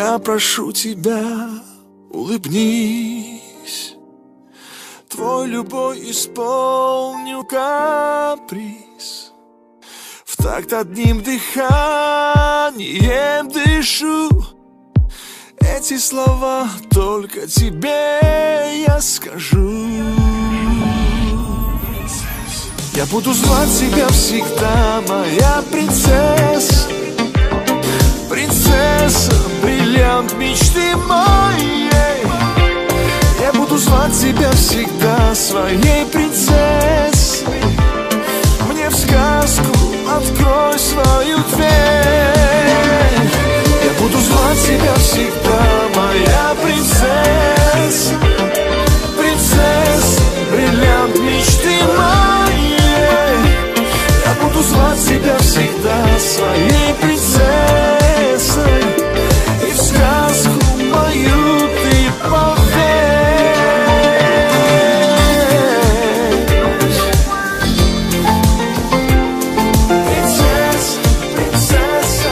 Я прошу тебя, улыбнись. Твой любой исполню каприз. В такт одним дыханием дышу. Эти слова только тебе я скажу. Я буду звать тебя всегда, моя принцесса. Принцесса, бриллиант мечты моей. Я буду звать тебя всегда своей принцессой. Мне в сказку открой свою дверь. Я буду звать тебя всегда, моя принцесса. Принцесса, бриллиант мечты моей. Я буду звать тебя всегда своей принцессой. И в сказку мою ты поверь. Принцесса, принцесса.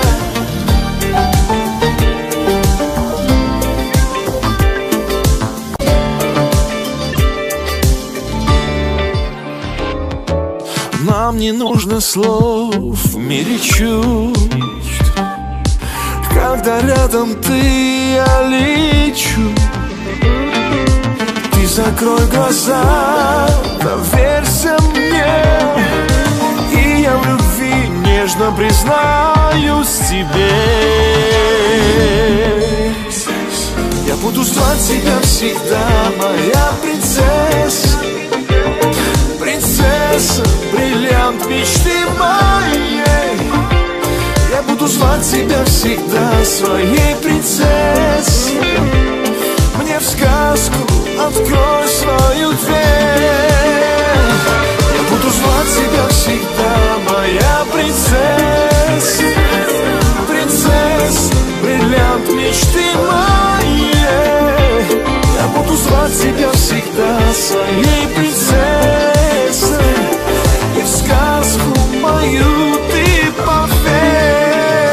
Нам не нужно слов в мире чувств. Когда рядом ты, я лечу. Ты закрой глаза, доверься мне, и я в любви нежно признаюсь тебе. Я буду звать тебя всегда, моя принцесса. Принцесса, бриллиант мечты моей. Я буду звать тебя всегда своей принцессой. Мне в сказку открой свою дверь. Я буду звать тебя всегда, моя принцесса. Принцесса, бриллиант мечты моей. Я буду звать тебя всегда своей принцессой. И в сказку мою ты поверь.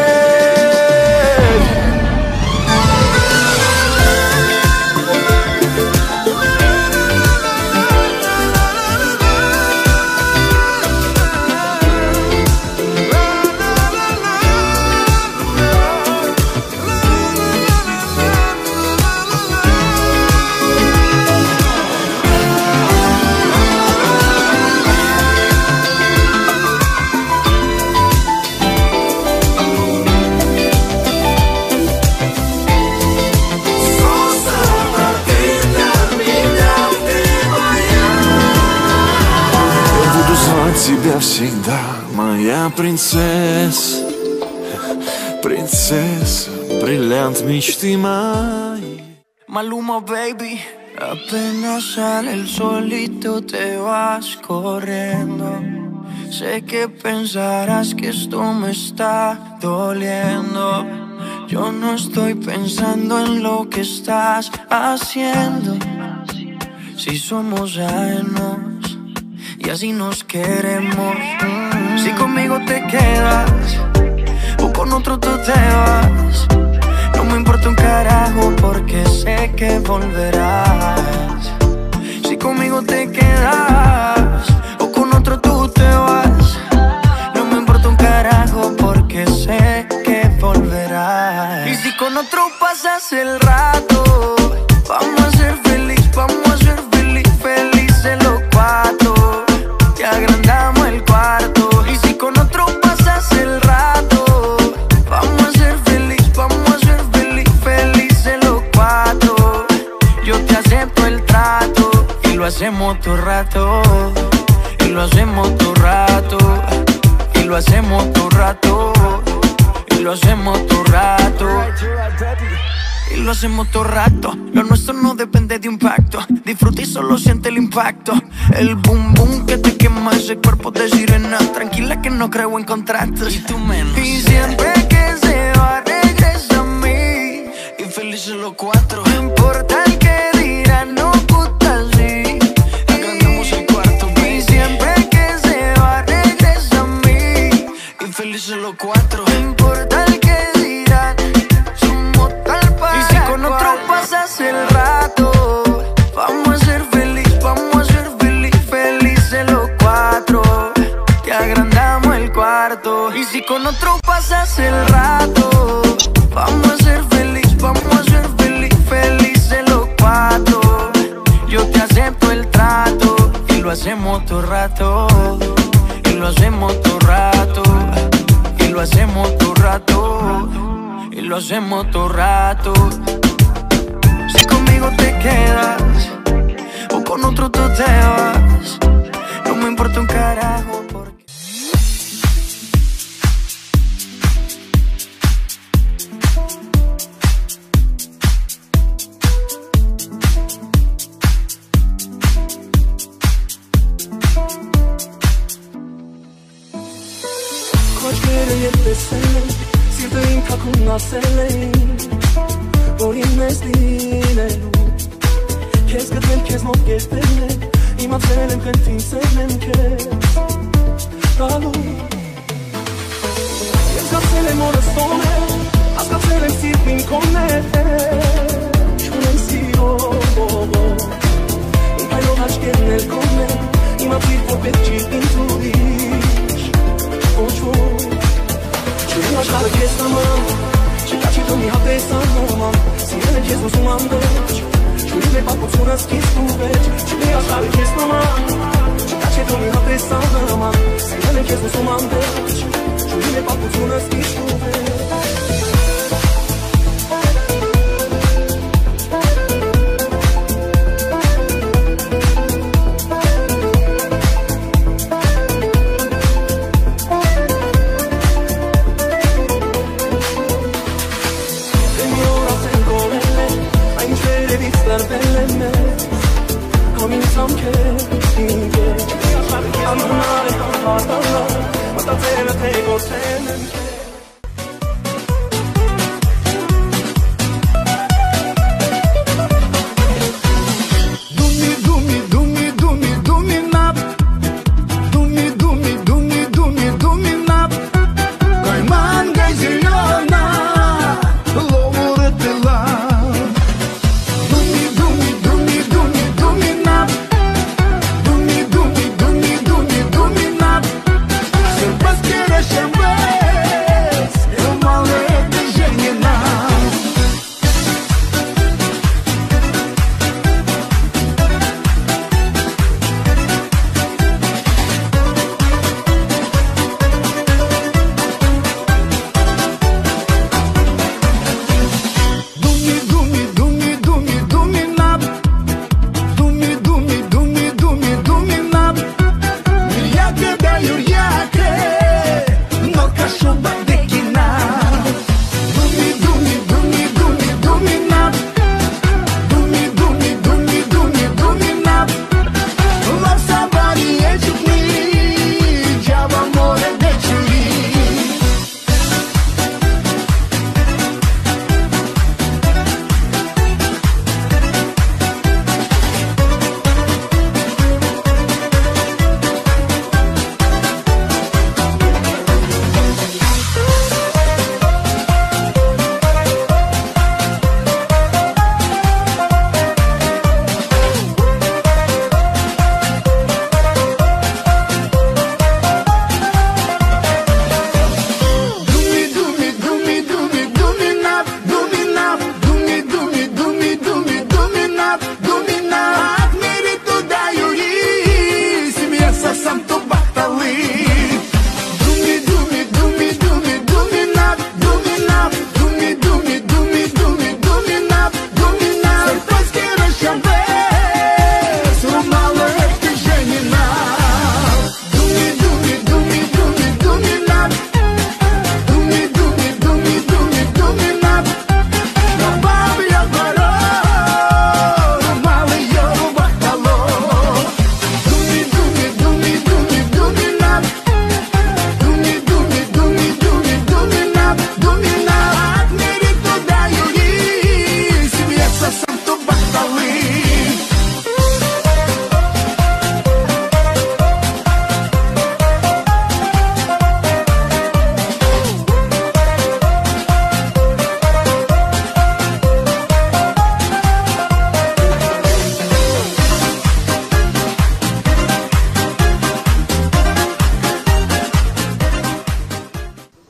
Тебя всегда, моя принцесса. Принцесса, бриллиант мечты моей. Maluma, baby. Apenas sale el solito te vas corriendo. Sé que pensarás que esto me está doliendo. Yo no estoy pensando en lo que estás haciendo. Si somos ajenos y así nos queremos. Si conmigo te quedas o con otro tú te vas, no me importa un carajo porque sé que volverás. Si conmigo te quedas o con otro tú te vas, no me importa un carajo porque sé que volverás. Y si con otro pasas el rato, vamos a ser feliz, vamos a ser felices los cuatro. Te agrandamos el cuarto. Y si con otro pasas el rato, vamos a ser felices los cuatro. Yo te acepto el trato y lo hacemos todo rato. Y lo hacemos todo rato. Y lo hacemos todo rato. Y lo hacemos todo rato. Y lo hacemos todo rato. Lo nuestro no depende de un pacto. Disfruta y solo siente el impacto. El boom boom que te quema ese cuerpo de sirena. Tranquila que no creo en contratos. Y tú menos. Y siempre que se va regresa a mí. Y felices los cuatro. No importa el que dirán, no gusta así. Agrandamos el cuarto. Y siempre que se va regresa a mí. Y felices los cuatro. No importa el que dirán, somos tal. rato. Y si con otro pasas el rato, vamos a ser feliz, felices los cuatro. Yo te acepto el trato y lo hacemos todo rato. Y lo hacemos todo rato. Y lo hacemos todo rato. Y lo hacemos todo rato. Si conmigo te quedas o con otro tú te vas, no me importa un carajo porque... Սիրտին թաքուն ասել էին, որ ինձ դինելու Քեզ գտնել, քեզ մոտ կերտել եմ, իմացել եմ խնդրին սերն եմ քեզ տալու Ես գացել եմ օրս տոնել, հասկացել եմ սիրտին կոնել Չունեմ սիրո Իմ հայրով աչկերն էլ կոնել, իմացիր, որ պետք չի ինձ ուրիշ Ոչ ոչ Չունեմ աշխարհը քեզ նման, չկա չի դու մի հատես աննման Սիրել եմ քեզ ուսում ամբողջ, չունեմ է պատմությունը սկիզբ ու վերջ Չունեմ աշխարհը քեզ նման, չկա չի դու մի հատես աննման Սիրել եմ քեզ ուսում ամբողջ, չունեմ է պատմությունը սկիզբ ու վերջ Siempre quieres siempre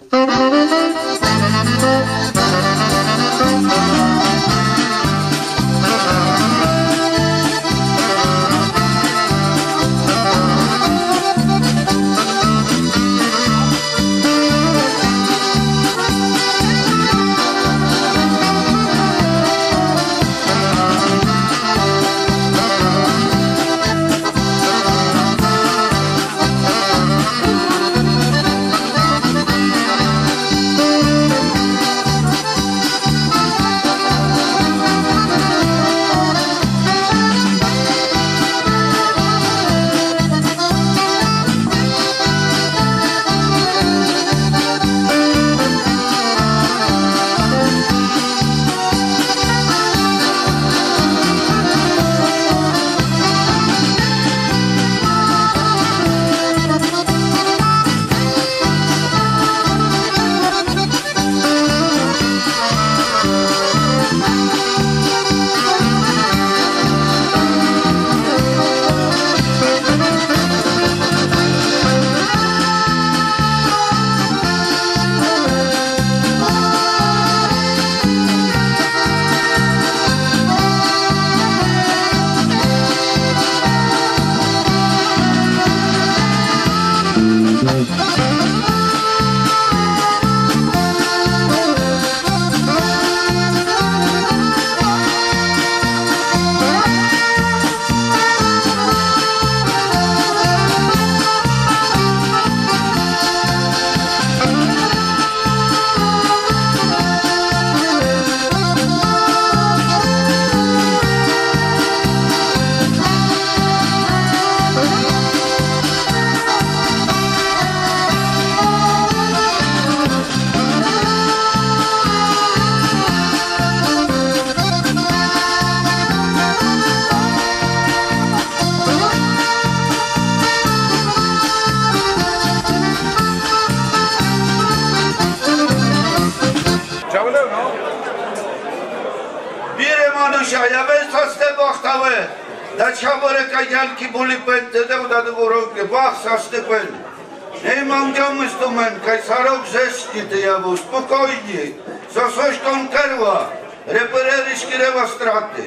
Spokojnie, Sosośką Kerła, reperery Szkirewa straty.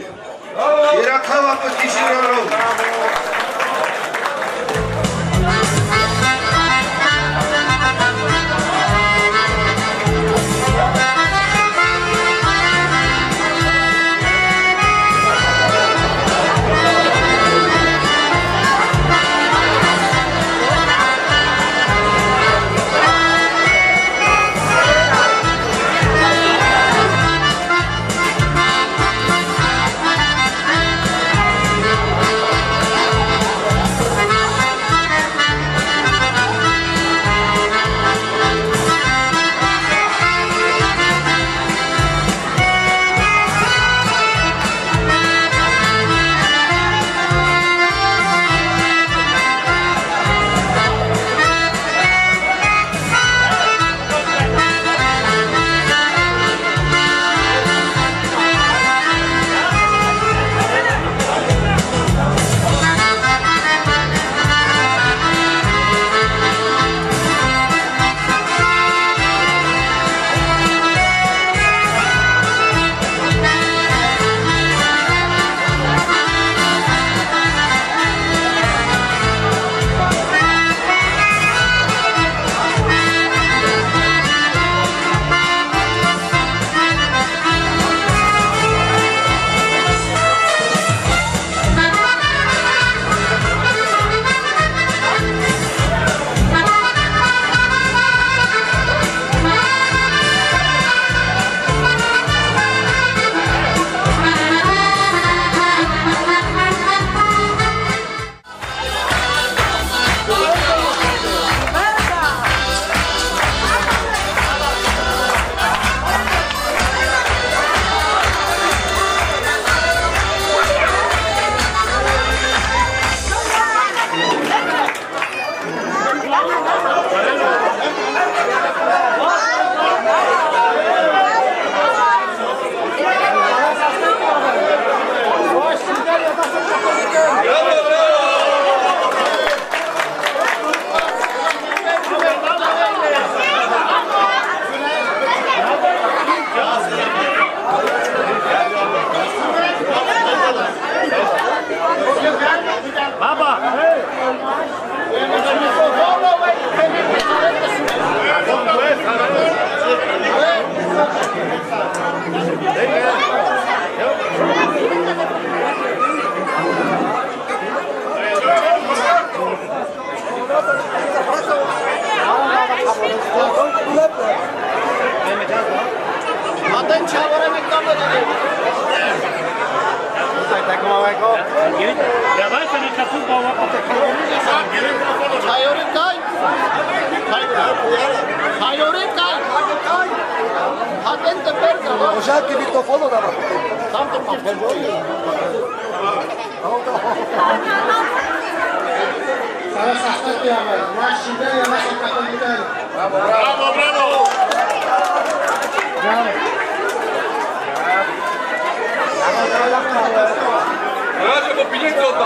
I Rakała Petisiroru. Ușați microfonul, dar Bravo, bravo! Bravo, popiniente otta!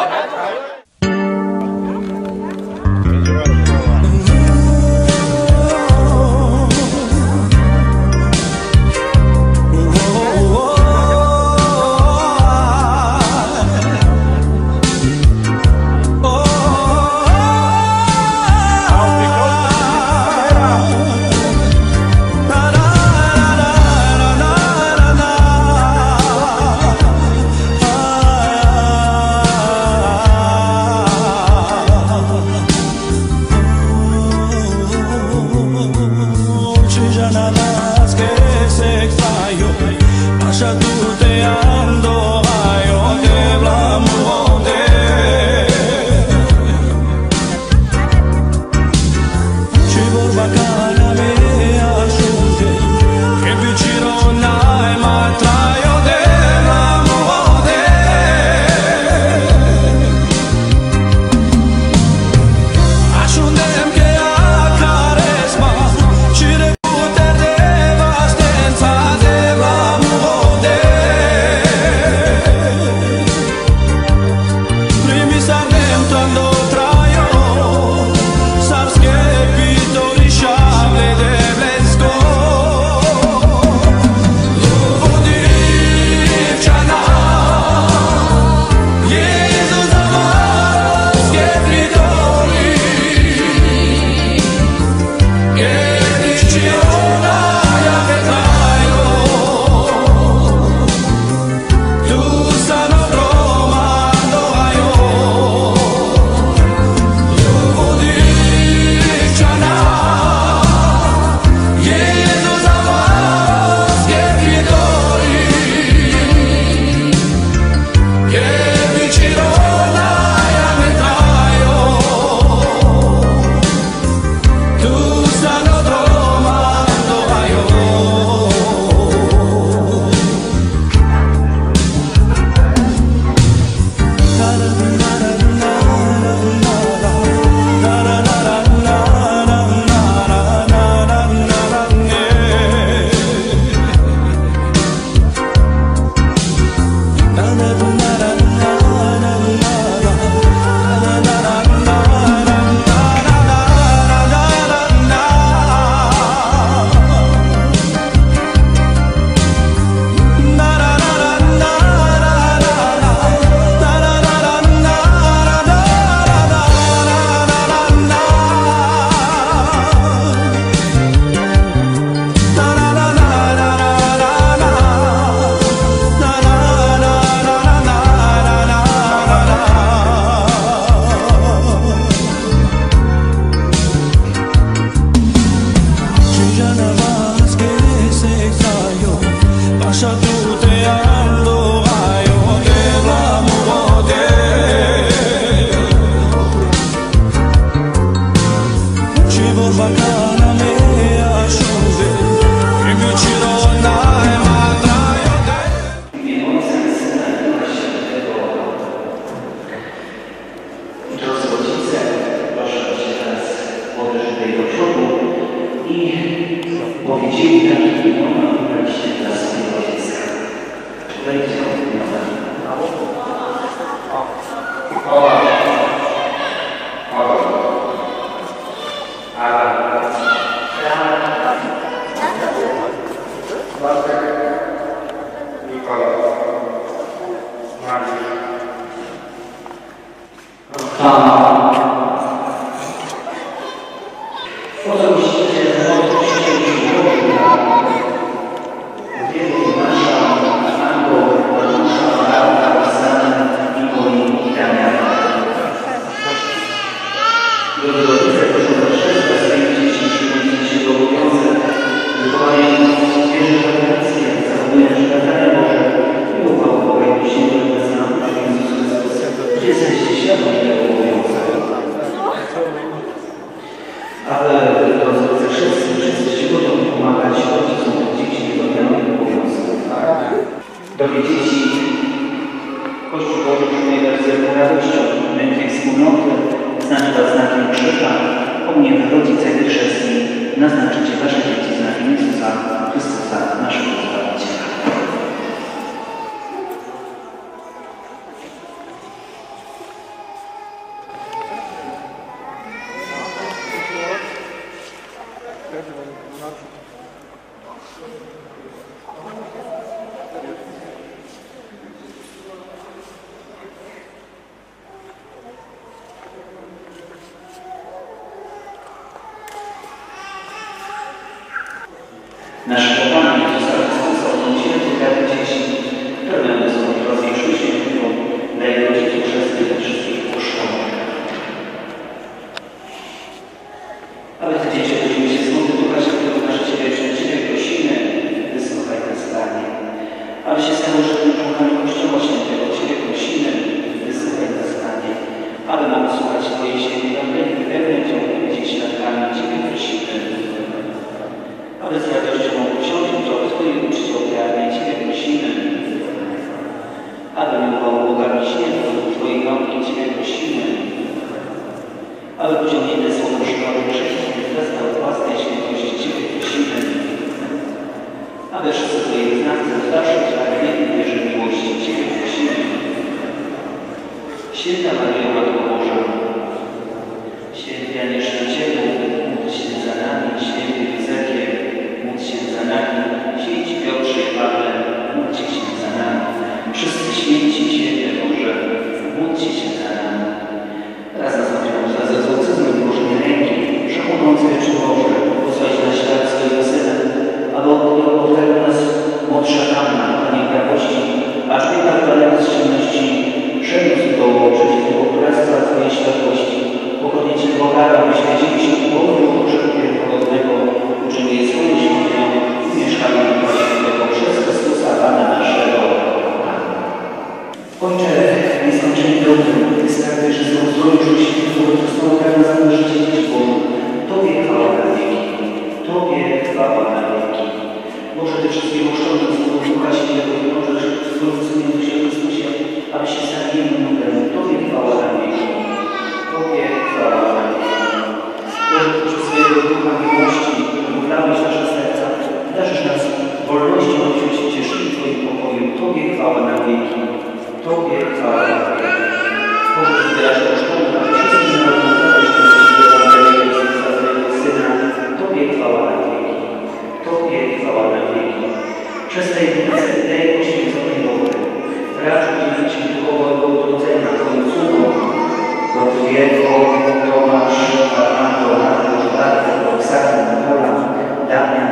Drogie dzieci, Kościół Boży przyjmuje Was z wielką radością, pięknej wspólnoty, znaczy Was znakiem krzyża, powinien rodzicach i chrzestni naznaczycie Wasze dzieci znakiem Jezusa Chrystusa, naszego Zbawiciela. Naszego Pana Jezusa Chrystusa odnosiłem do wiary dzieci, które będą służyć Jezu Świętego, dla Jego dzieci chrzestnych i wszystkich Kościołów. Aby te dzieci obudziły się z mocy Ducha Świętego na życie wieczne, Ciebie prosimy, wysłuchaj nas, Panie. Aby się stało żywym członkami Kościoła Świętego, Ciebie prosimy, wysłuchaj nas, Panie. Aby mogli słuchać Twojej świętej Ewangelii, pełnej ciągłych dzieci świadkami, Ciebie prosimy. Aby z radością mogli wsiąść do Twojej uczci ofiarnej, Ciebie prosimy. Aby miłował Boga Świętego Twojej rąki, Ciebie prosimy. Aby pociągnięte słowo szkoły chrześcijan wezwał własnej świętości, Ciebie prosimy. Aby wszyscy Twoi wyznawcy w dalszym pragnieniu wierzy miłości, Ciebie prosimy. Święta Maryjo, Matko Boża, Święty Janie Chrzcicielu, módl się za nami, Święty Józefie, módl się za nami, Święci Piotrze i Pawle, módlcie się za nami. Wszyscy święci, Święty Boże, módlcie się za nami. Teraz nastąpią za egzorcyzmem włożenia ręki, wszechmogący wieczny Boże, posłać na świat swojego Syna, aby odprawił nas młodsza Anna, Panie prawości, a człowieka wypadając z ciemności, przeniósł do przeciwnego królestwa Twojej światłości. Pokornie Cię błagam, byś wiedzieli się Bogu potrzeby pierworodnego, uczynił swoją świątynią i mieszkamy w Duchu Świętego przez Chrystusa Pana naszego. Ojcze, nieskończenie dobry, wystarczy, że są zdrowiu świętego, to są nas na życie dzieci Bożych. Tobie chwała na wieki. Tobie chwała na wieki. Boże, Ty wszystkie ochrzczone z Twojego Ducha Świętego i możesz w Twoim Synu Jezusie Chrystusie, aby się stali jednym nowym. Tobie chwała na wieki. Tobie chwała na wieki. Boże, Ty przez swojego Ducha miłości, wyglądałeś nasze serca, darzysz nas wolnością, abyśmy się cieszyli Twoim pokoju. Tobie chwała na wieki. Tobie chwała na wieki. Boże, Ty wyraźnie kosztowny, aby wszystkim narodom dałeś Ty Ewangelię Jezusa Twojego Syna. Tobie chwała na wieki. Tobie chwała na wieki. Przez tajemnicę tej poświęconej wody racz udzielić mi duchowego odrodzenia Twoim sługom, Gotwiego, Tomasz, Armando, Mariusz, Bartek, Roxana, Nikola, Damian,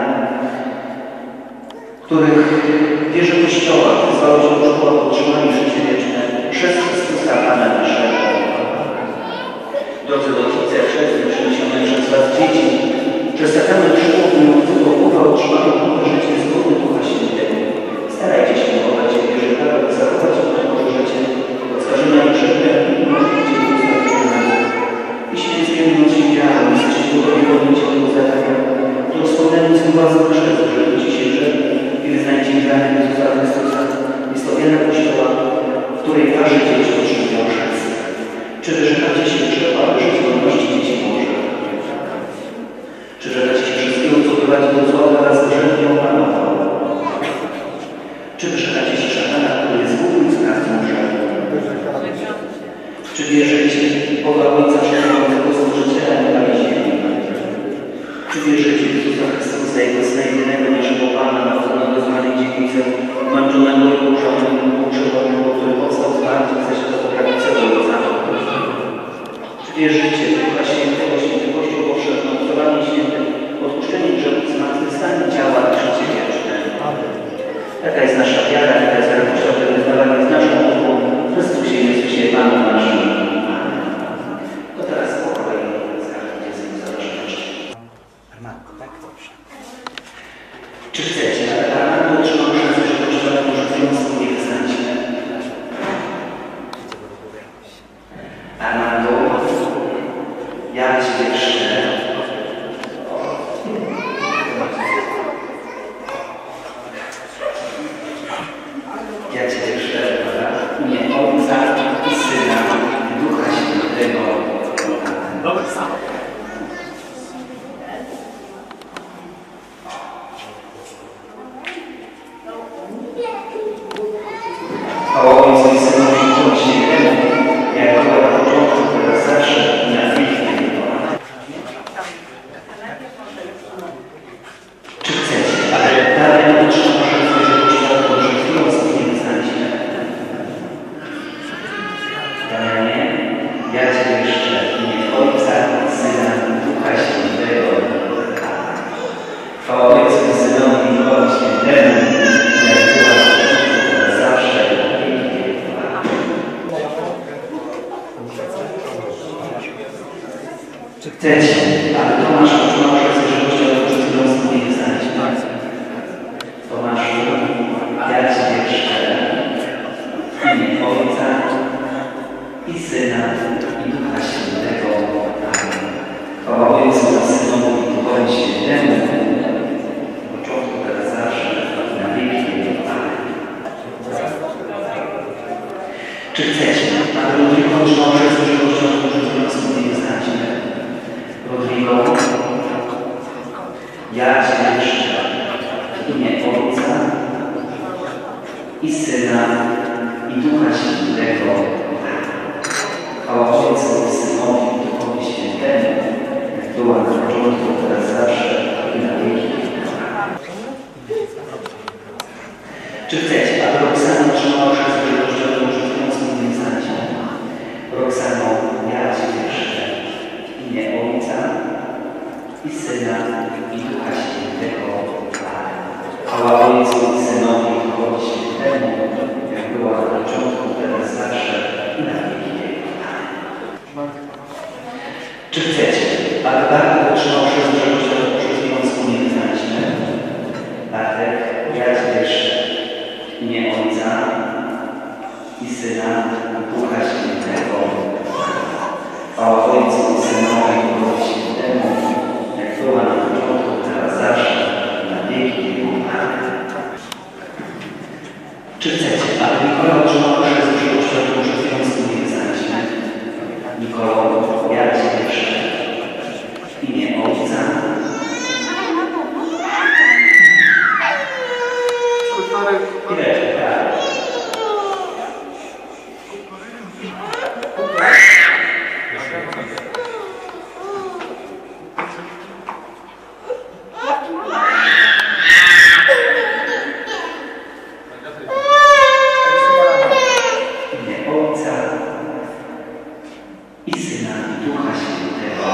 których wierzę Kościoła wezwałeś do szkoły otrzymali życie wieczne przez Chrystusa Pana naszego. Drodzy rodzice, chrzestni przyniesione przez Was dzieci, przez sakrament chrztu wyjątkowo Boga otrzymają nowe życie zgodne Ducha Świętego. Starajcie się chować w wierze tak, aby zachować Boże życie od skażenia i grzechem i możliwości ustawienia. Jeśli jest pielęgnując wiarą, jesteście gotowi podjąć tego zadania, to wspomniając własną grzech, że ludzi się grzech i wyznajcie wiarę Jezusa Chrystusa. Jest to wiara Kościoła, w której Wasze dzieci otrzymują chrzest. Czy wyrzekacie się grzechu, aby żyć w wolności dzieci Bożych? Czy wyrzekacie się wszystkiego, co prowadzi do zła oraz grzechnie opanował? Czy wyrzekacie się szatana, który jest głównym sprawcą grzechu? Czy wierzycie Boga Ojca Wszechmogącego Stworzyciela nieba i ziemi? Czy wierzycie w Jezusa Chrystusa, Jego Syna jedynego naszego Pana, narodzonego z Maryi Dziewicy, męczonego i pogrzebanego, który powstał z martwych, zaś do prawicego Ojca? Czy wierzycie w Ducha Świętego, Święty Kościół powszechny, obcowanie święte, odpuszczenie grzechów, zmartwychwstanie ciała i życie wieczne? Taka jest nasza wiara, taka jest wiara Kościoła, wyznawana jest naszą mową w Chrystusie Jezusie Panu naszym. To teraz po kolei z każdym dzieckiem zapraszam. Armando, tak? Dobrze. Czy chcecie, aby Armando otrzymał szansę, że Kościoła Chcecie, aby Tomasz otrzymał przez Żywością przed nie znaleźć. Tomaszu, ja Cię chrzczę w imię Ojca i Syna i Ducha Świętego. Amen. Chwała Ojcu i Synowi i Duchowi Świętemu, od początku, teraz zawsze, i na wieki. Amen. Czy chcecie, aby Rodrigo otrzymał przez Żywością przed nie znaleźć? Rodrigo, ja Cię chrzczę w imię Ojca i Syna i Ducha Świętego. Chwała Ojcu i Synowi i Duchowi Świętemu, jak była na początku, teraz zawsze i na wieki. Czy chcecie, aby Roxana otrzymała przez Żywościową przed nie znać? Roxano, ja Cię chrzczę w imię Ojca i Syna i Ducha Świętego. Chwała Ojcu i Synowi i Duchowi Świętemu, jak była na początku, teraz zawsze i na wieki wieków. Czy chcecie, aby Bartek otrzymał przez Żywościową przed nie znać? Bartek, ja Cię chrzczę w imię Ojca i Syna i Ducha Świętego. Chwała Ojcu i Synowi i Duchowi Świętemu, jak była na początku, teraz zawsze, na wieki wieków. Czy chcecie, aby Nikola otrzymał przez Żywościową przed nie znać? Nikolo, ja Cię chrzczę w imię Ojca i Syna i Ducha Świętego.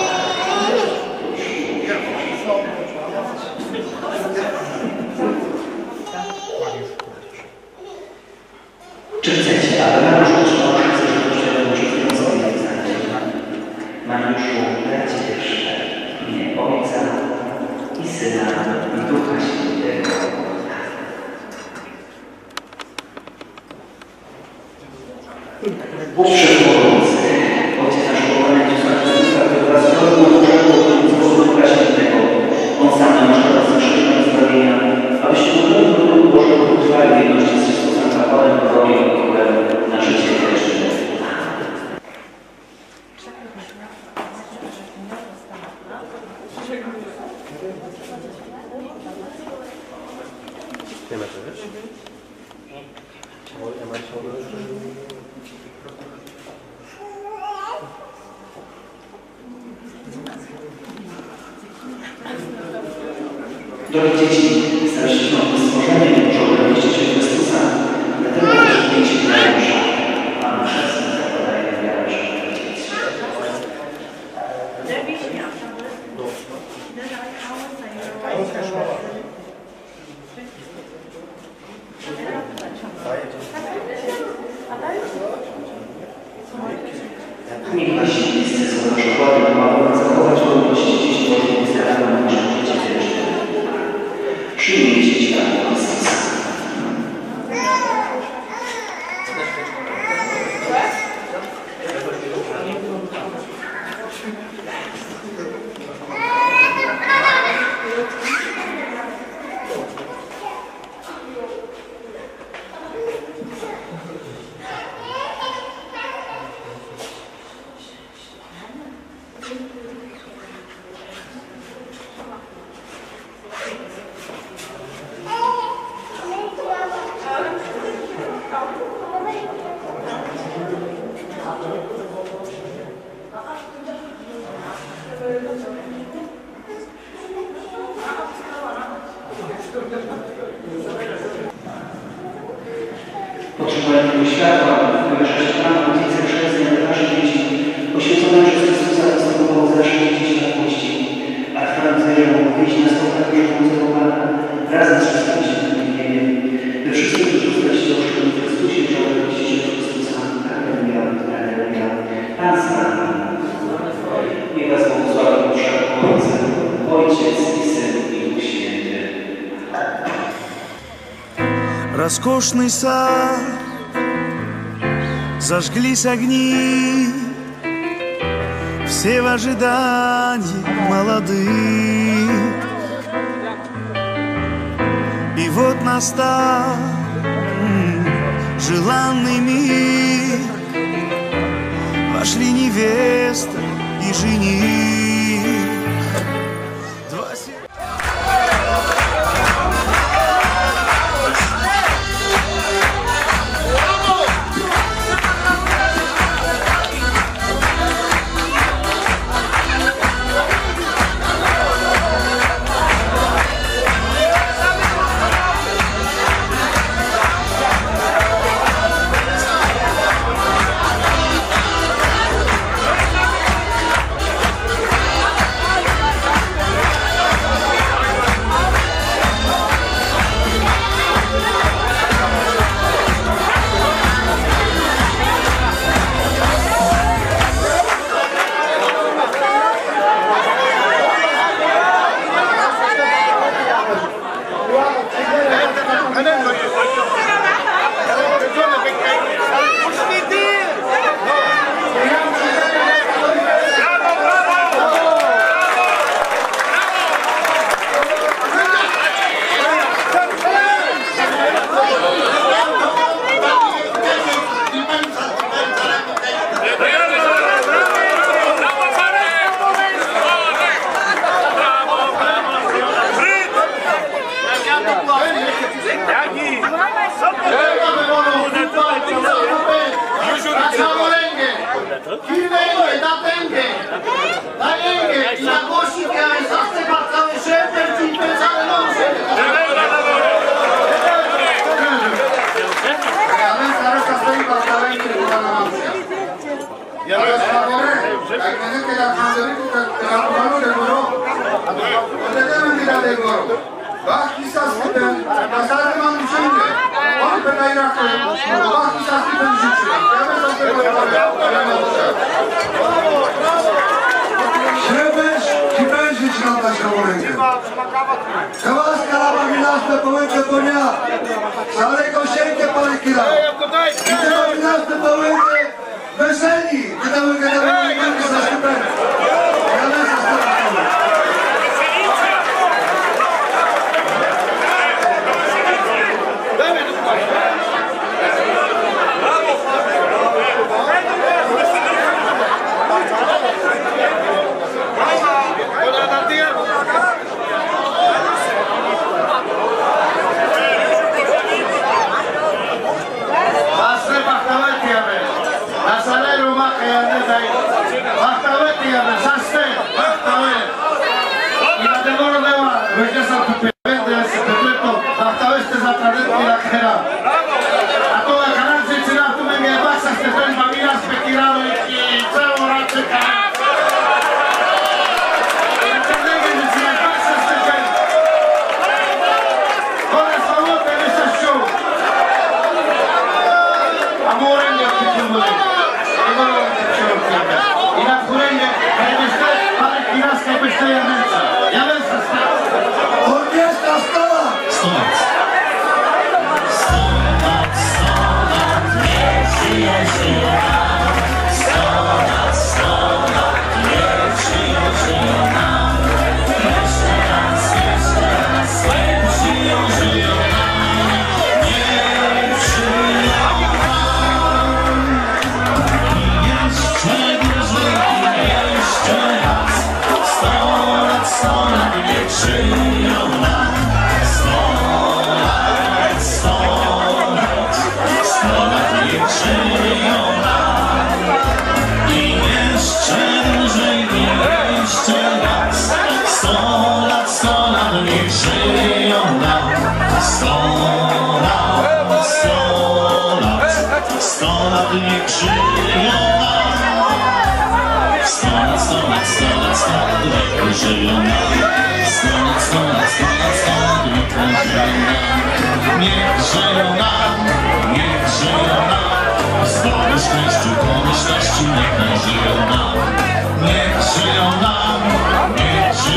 Czy chcecie, aby Mariusz otrzymał przez Żywościową przed nie znać? Mariuszu, ja Cię chrzczę w imię Ojca i Syna i Ducha Świętego. Bóg Wszechmogący, Ojciec nasz pokochany, który wraz z Tobą z Ducha Świętego, On sam nam masz teraz naszego zbawienia, abyście urodzono do Bogu Bożego utrwali w jedności z Chrystusem, Kapłanem, Prorokiem i Królem na życie wieczne. Drogie dzieci, staraliście się nad stworzeniem, że obraliście się Chrystusa, dlatego też miejcie wiarę, że Pan chrzestny zakładaje wiarę, że dzieci. Niech Wasi bliscy są przykładem, aby zachować wolność dzieci Bożych i starania na nasze życie wieczne. Przyjmijcie światło Chrystusa. Potrzebujemy tego światła, które prześwietlaną rodzice chrzestnej dla naszych dzieci, poświęcone przez Chrystusa zastępowało za nasze dzieci światłości, a trwając wierzą wyjść na stopach przychodzącego Pana razem z wszystkimi świętymi w niebie. We wszystkim, którzy zostaliście ochrzczeni w Chrystusie, przełożyliście się do Chrystusa. Alleluja, alleluja. Pan z Wami. Niech Was Bóg роскошный сад, зажглись огни, все в ожидании молодых. И вот настал желанный миг, вошли невеста и жених.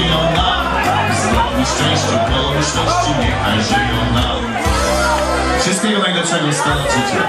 Szczęściu, pomyślności, niechaj żyją nam. Wszystkiego najlepszego z stanu życia.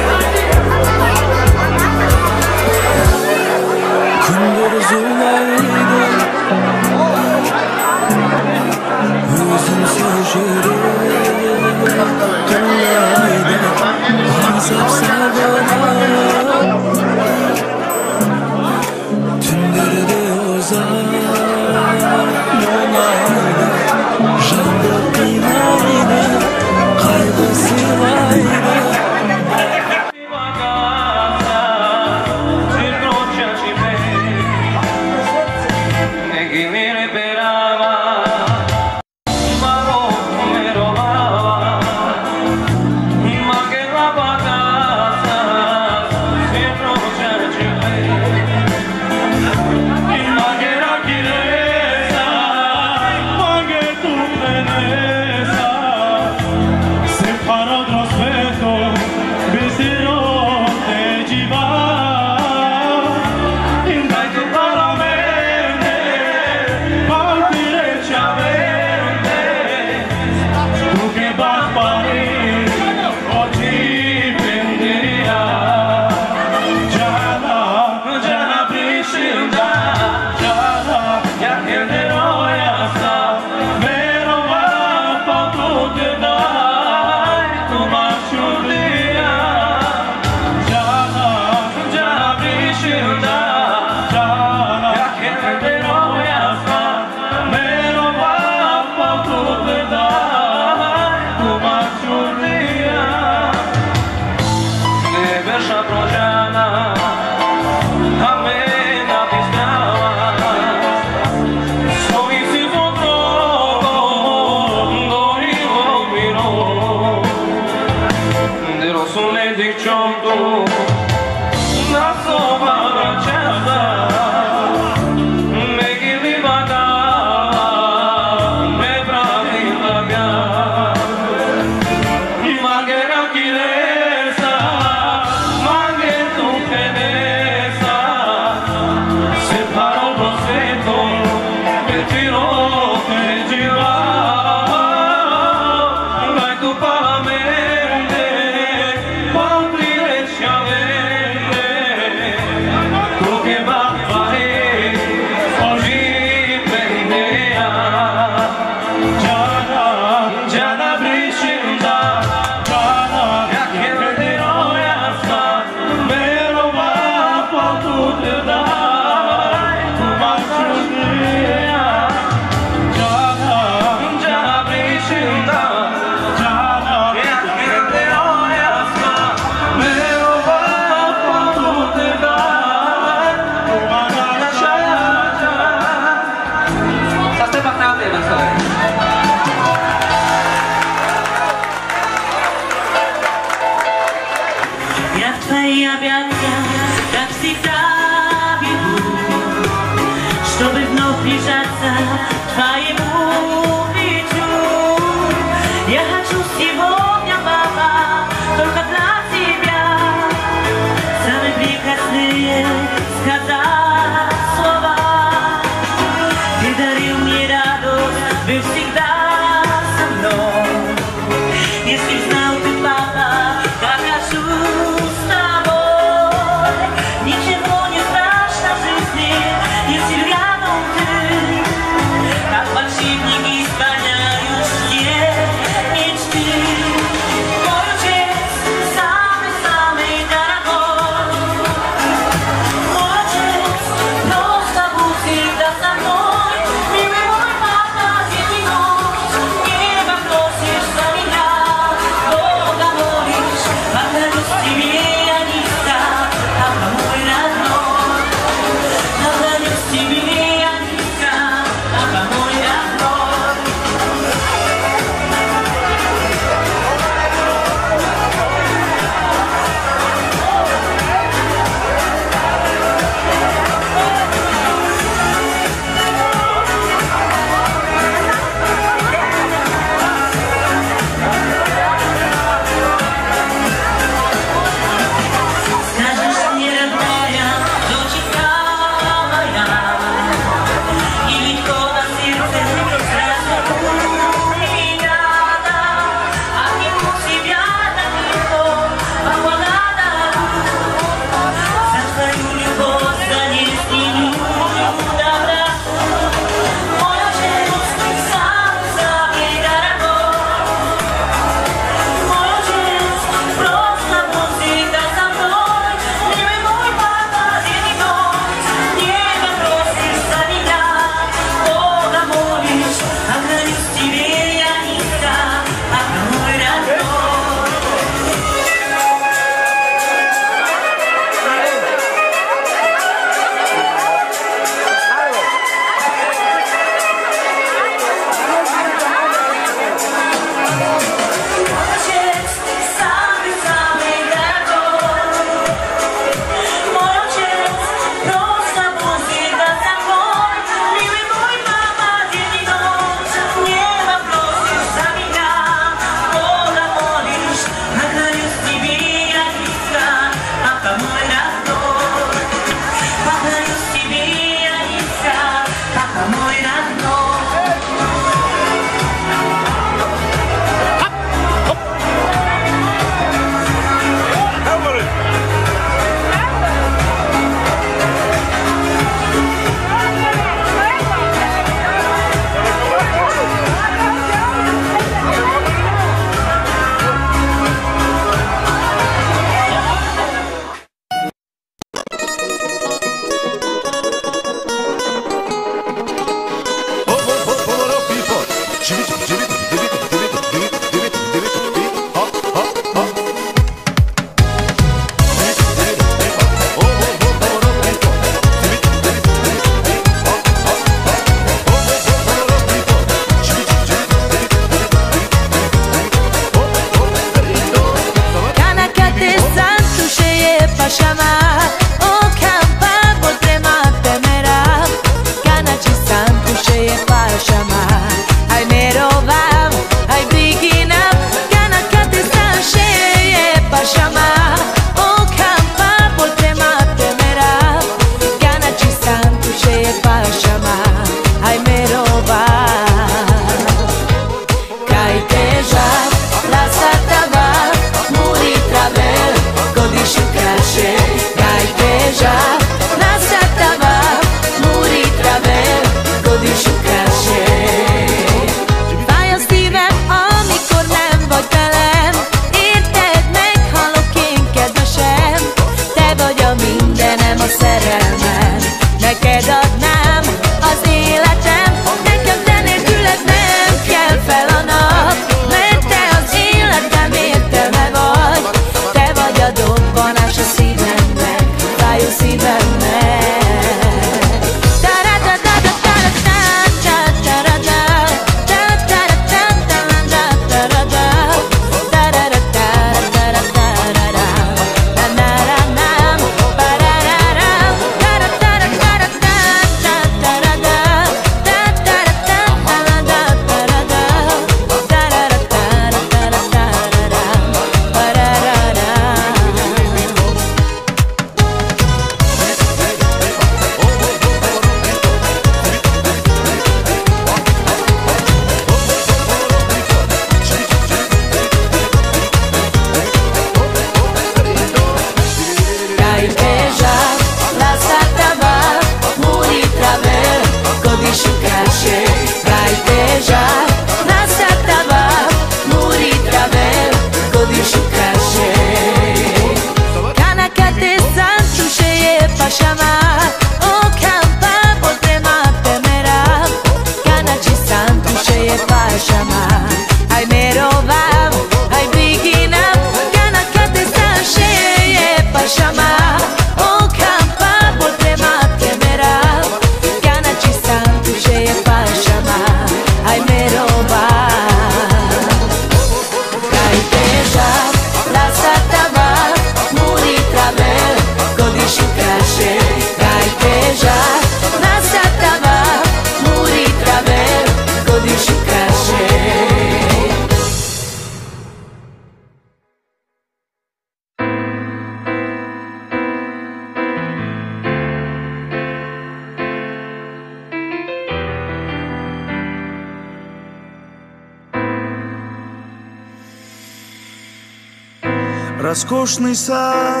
Роскошный сад,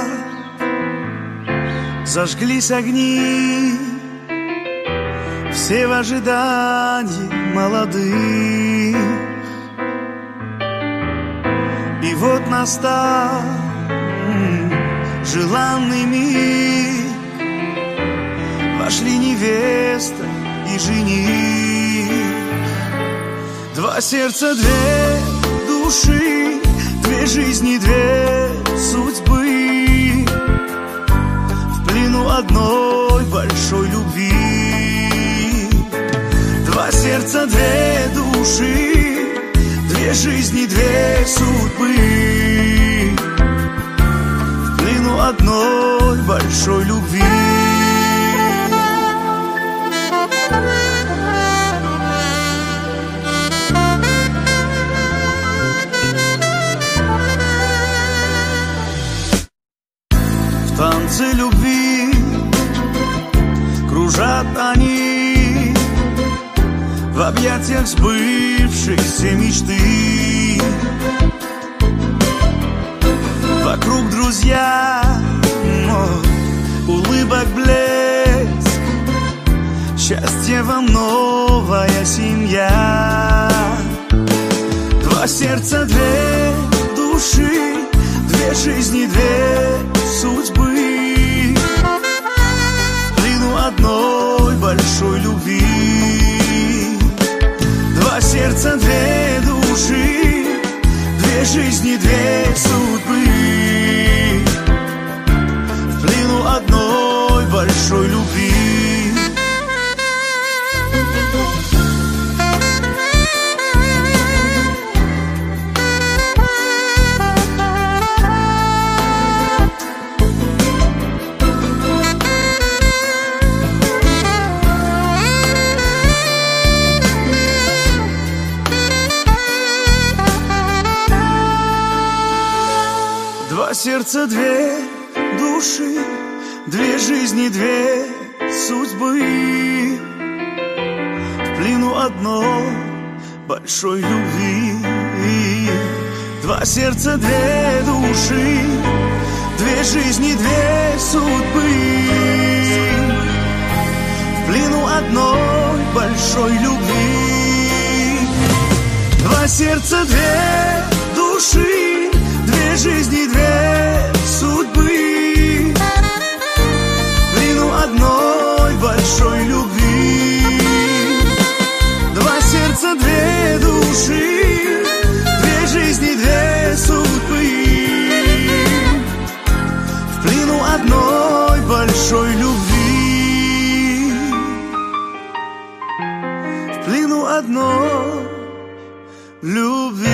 зажглись огни, все в ожидании молодых. И вот настал желанный миг, вошли невеста и жених. Два сердца, две души, две жизни, две судьбы, в плену одной большой любви. Два сердца, две души, две жизни, две судьбы, в плену одной большой любви. В танце любви кружат они, в объятиях сбывшейся мечты. Вокруг друзья, улыбок блеск, счастье вам новая семья. Два сердца, две души, две жизни, две судьбы, в плену одной большой любви. Два сердца, две души, две жизни, две судьбы, в плену одной большой любви. Два сердца, две души, две жизни, две судьбы, в плену одной большой любви. Два сердца, две души, две жизни, две судьбы, в плену одной большой любви. Два сердца, две души, две жизни, две судьбы, в плену одной большой любви. Два сердца, две души, две жизни, две судьбы, в плену одной большой любви, в плену одной любви.